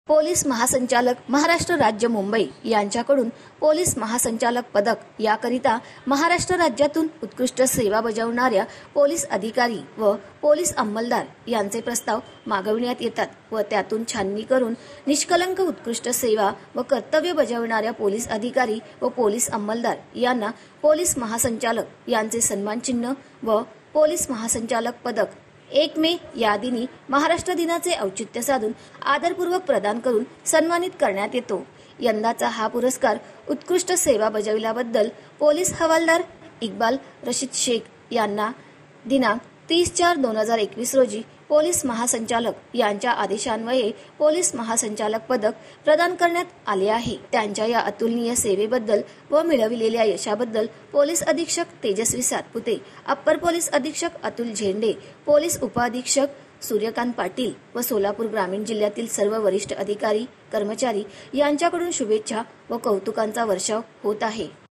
Police महासंचालक महाराष्ट्र राज्य मुंबई यांच्याकडून पोलीस महासंचालक पदक याकरिता महाराष्ट्र राज्यातून उत्कृष्ट सेवा बजावणाऱ्या पोलीस अधिकारी व पोलीस अंमलदार यांचे प्रस्ताव मागविण्यात येतात व त्यातून छाननी करून निष्कलंक उत्कृष्ट सेवा व कर्तव्य बजावणाऱ्या पोलीस अधिकारी व पोलीस अंमलदार यांना पोलीस महासंचालक यांचे सन्मान चिन्ह व पोलीस महासंचालक पदक 1 मे या दिनी महाराष्ट्र दिनाचे औचित्य साधून आदरपूर्वक प्रदान करून सन्मानित करण्यात येतो। यंदाचा हा पुरस्कार उत्कृष्ट सेवा बजावल्याबद्दल पोलीस हवालदार इक्बाल रशीद शेख यांना दिनांक 30/4/2021 रोजी पोलीस महासंचालक यांच्या आदेशान्वये पोलीस महासंचालक पदक प्रदान करण्यात आले आहे। त्यांच्या या अतुलनीय सेवेबद्दल व मिळविलेल्या यशाबद्दल पोलीस अधीक्षक तेजस्वी सातपुते, अप्पर पोलीस अधीक्षक अतुल झेंडे, पोलीस उपअधीक्षक सूर्यकांत पाटील व सोलापूर ग्रामीण जिल्ह्यातील सर्व वरिष्ठ अधिकारी कर्मचारी यांच्याकडून शुभेच्छा व कौतुकांचा वर्षाव होत आहे।